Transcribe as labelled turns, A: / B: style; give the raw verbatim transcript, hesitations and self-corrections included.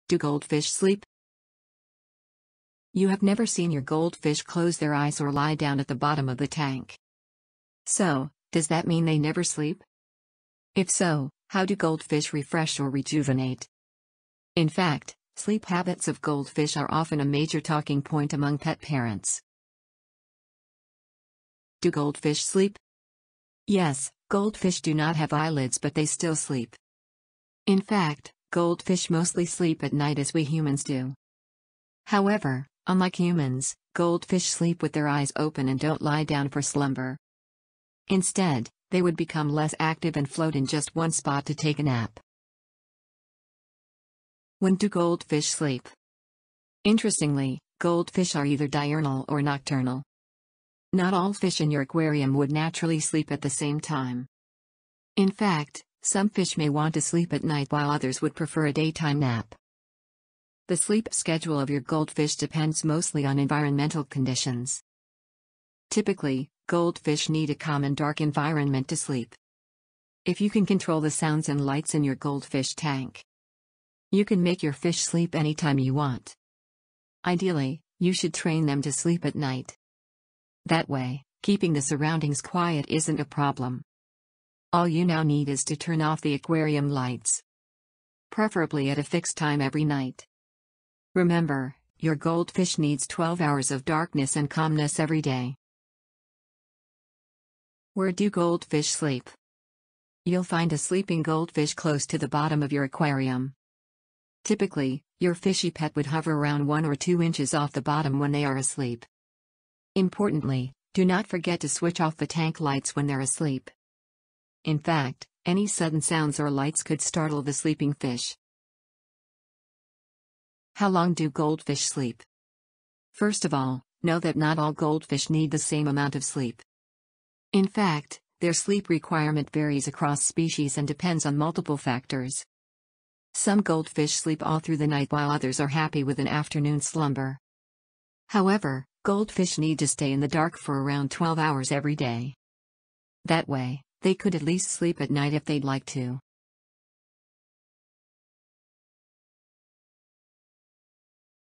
A: Do goldfish sleep? You have never seen your goldfish close their eyes or lie down at the bottom of the tank. So, does that mean they never sleep? If so, how do goldfish refresh or rejuvenate? In fact, sleep habits of goldfish are often a major talking point among pet parents. Do goldfish sleep? Yes, goldfish do not have eyelids, but they still sleep. In fact, goldfish mostly sleep at night as we humans do. However, unlike humans, goldfish sleep with their eyes open and don't lie down for slumber. Instead, they would become less active and float in just one spot to take a nap. When do goldfish sleep? Interestingly, goldfish are either diurnal or nocturnal. Not all fish in your aquarium would naturally sleep at the same time. In fact, some fish may want to sleep at night while others would prefer a daytime nap. The sleep schedule of your goldfish depends mostly on environmental conditions. Typically, goldfish need a calm and dark environment to sleep. If you can control the sounds and lights in your goldfish tank, you can make your fish sleep anytime you want. Ideally, you should train them to sleep at night. That way, keeping the surroundings quiet isn't a problem. All you now need is to turn off the aquarium lights, preferably at a fixed time every night. Remember, your goldfish needs twelve hours of darkness and calmness every day. Where do goldfish sleep? You'll find a sleeping goldfish close to the bottom of your aquarium. Typically, your fishy pet would hover around one or two inches off the bottom when they are asleep. Importantly, do not forget to switch off the tank lights when they're asleep. In fact, any sudden sounds or lights could startle the sleeping fish. How long do goldfish sleep? First of all, know that not all goldfish need the same amount of sleep. In fact, their sleep requirement varies across species and depends on multiple factors. Some goldfish sleep all through the night while others are happy with an afternoon slumber. However, goldfish need to stay in the dark for around twelve hours every day. That way, they could at least sleep at night if they'd like to.